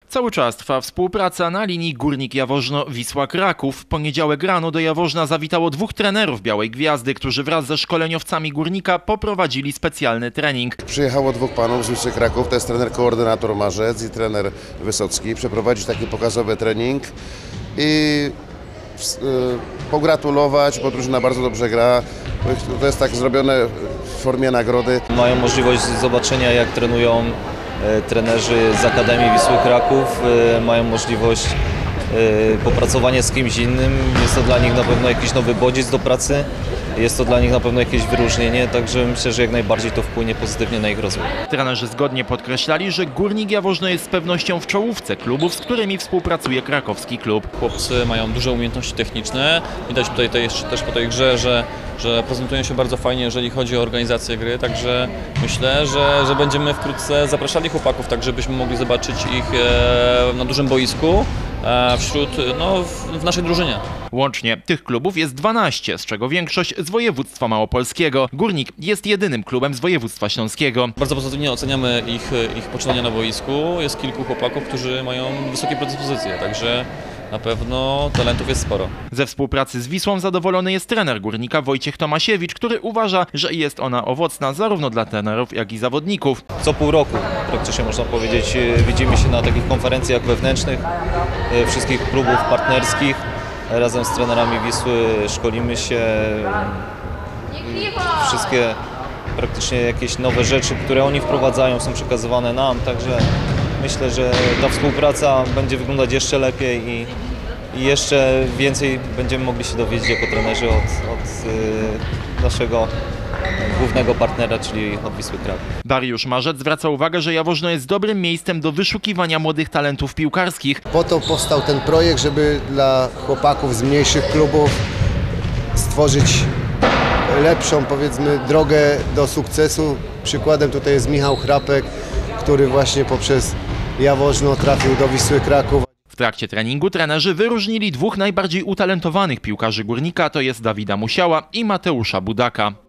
Cały czas trwa współpraca na linii Górnik Jaworzno-Wisła Kraków. W poniedziałek rano do Jaworzna zawitało dwóch trenerów Białej Gwiazdy, którzy wraz ze szkoleniowcami Górnika poprowadzili specjalny trening. Przyjechało dwóch panów z Wisły Kraków, to jest trener koordynator Marzec i trener Wysocki. Przeprowadzić taki pokazowy trening i pogratulować, bo drużyna bardzo dobrze gra. To jest tak zrobione w formie nagrody. Mają możliwość zobaczenia, jak trenują trenerzy z Akademii Wisły Kraków, mają możliwość popracowania z kimś innym. Jest to dla nich na pewno jakiś nowy bodziec do pracy, jest to dla nich na pewno jakieś wyróżnienie, także myślę, że jak najbardziej to wpłynie pozytywnie na ich rozwój. Trenerzy zgodnie podkreślali, że Górnik Jaworzno jest z pewnością w czołówce klubów, z którymi współpracuje krakowski klub. Chłopcy mają duże umiejętności techniczne, widać tutaj też po tej grze, że prezentują się bardzo fajnie, jeżeli chodzi o organizację gry, także myślę, że będziemy wkrótce zapraszali chłopaków, tak żebyśmy mogli zobaczyć ich na dużym boisku w naszej drużynie. Łącznie tych klubów jest 12, z czego większość z województwa małopolskiego. Górnik jest jedynym klubem z województwa śląskiego. Bardzo pozytywnie oceniamy ich poczynania na boisku. Jest kilku chłopaków, którzy mają wysokie predyspozycje, także na pewno talentów jest sporo. Ze współpracy z Wisłą zadowolony jest trener Górnika Wojciech Tomasiewicz, który uważa, że jest ona owocna zarówno dla trenerów, jak i zawodników. Co pół roku praktycznie można powiedzieć widzimy się na takich konferencjach wewnętrznych wszystkich klubów partnerskich. Razem z trenerami Wisły szkolimy się, wszystkie praktycznie jakieś nowe rzeczy, które oni wprowadzają, są przekazywane nam, także myślę, że ta współpraca będzie wyglądać jeszcze lepiej i jeszcze więcej będziemy mogli się dowiedzieć jako trenerzy od naszego głównego partnera, czyli od Wisły Kraków. Dariusz Marzec zwraca uwagę, że Jaworzno jest dobrym miejscem do wyszukiwania młodych talentów piłkarskich. Po to powstał ten projekt, żeby dla chłopaków z mniejszych klubów stworzyć lepszą, powiedzmy, drogę do sukcesu. Przykładem tutaj jest Michał Chrapek, który właśnie poprzez Jaworzno trafił do Wisły Kraków. W trakcie treningu trenerzy wyróżnili dwóch najbardziej utalentowanych piłkarzy Górnika, to jest Dawida Musiała i Mateusza Budaka.